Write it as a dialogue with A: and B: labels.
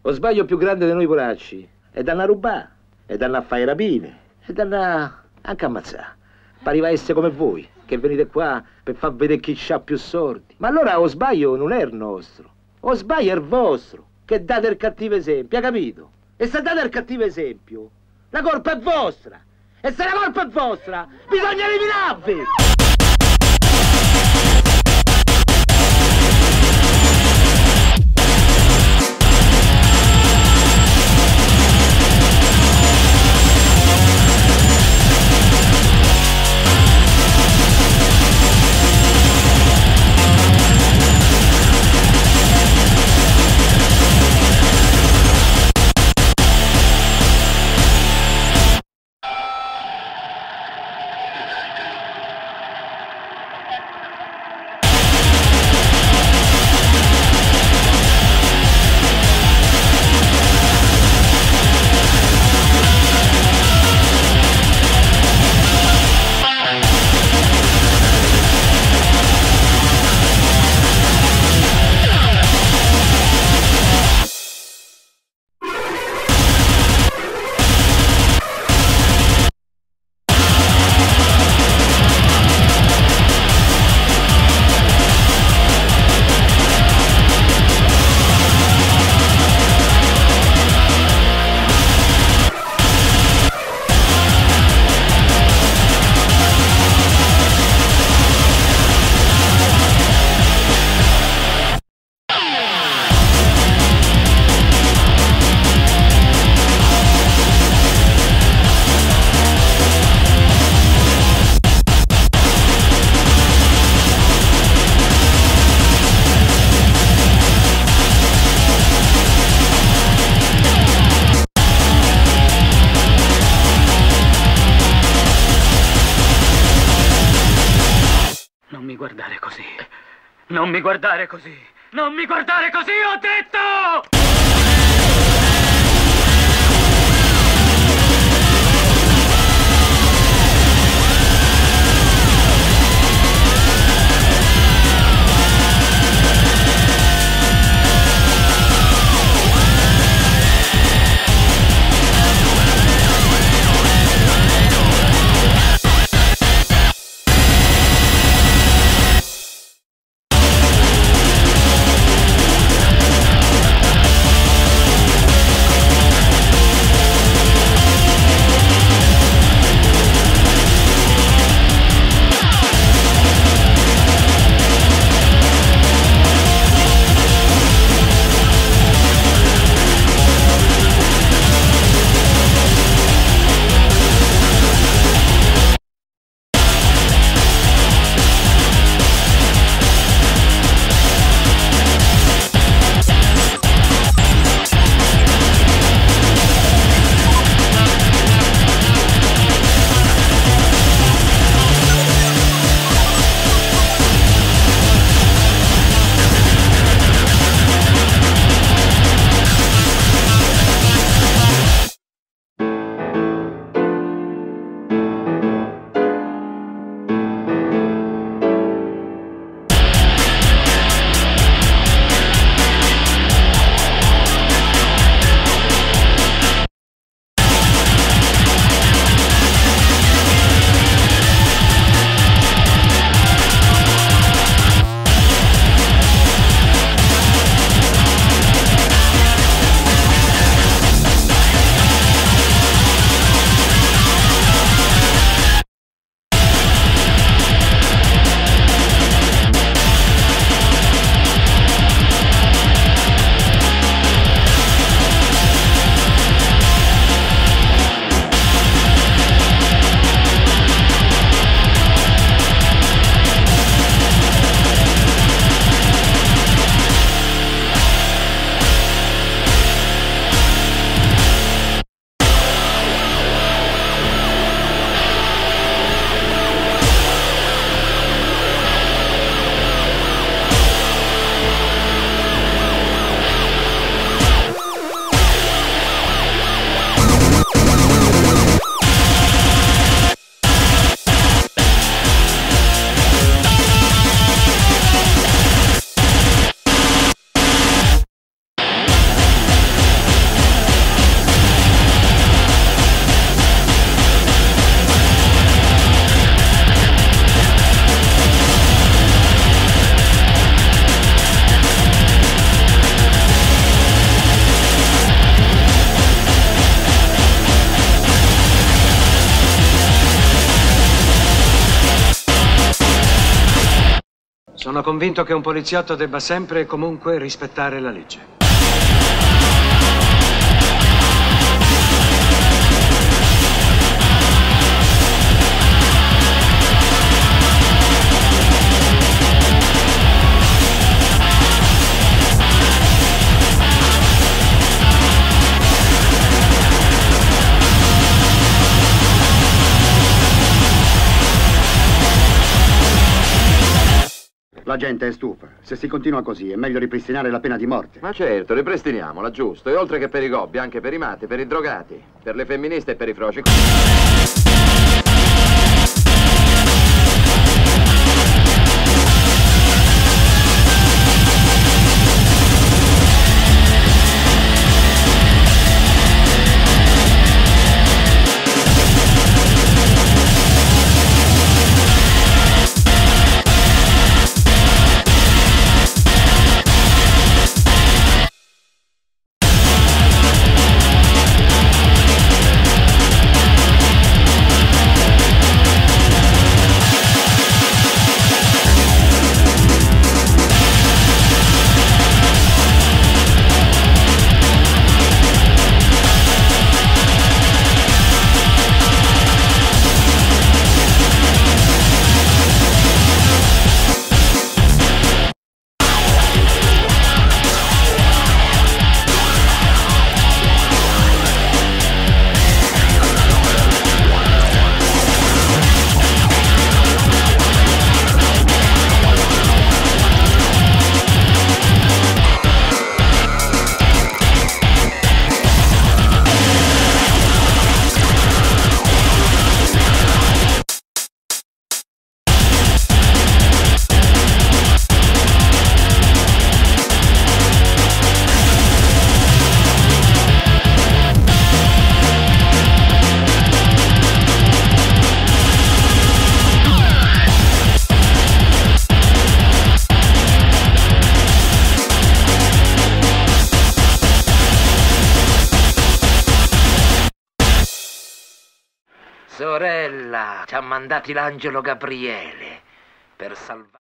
A: Lo sbaglio più grande di noi poracci è danno a rubare, è danno a fare rapine, è danno anche a ammazzare. Pariva essere come voi, che venite qua per far vedere chi c'ha più sordi. Ma allora lo sbaglio non è il nostro, lo sbaglio è il vostro, che date il cattivo esempio, hai capito? E se date il cattivo esempio, la colpa è vostra. E se la colpa è vostra, bisogna eliminarvi!
B: Non mi guardare così! Non mi guardare così, ho detto!
C: Sono convinto che un poliziotto debba sempre e comunque rispettare la legge.
D: La gente è stufa. Se si continua così è meglio ripristinare la pena di morte.
E: Ma certo, ripristiniamola, giusto. E oltre che per i gobbi, anche per i matti, per i drogati, per le femministe e per i froci.
A: Sorella, ci ha mandati l'angelo Gabriele per salvare...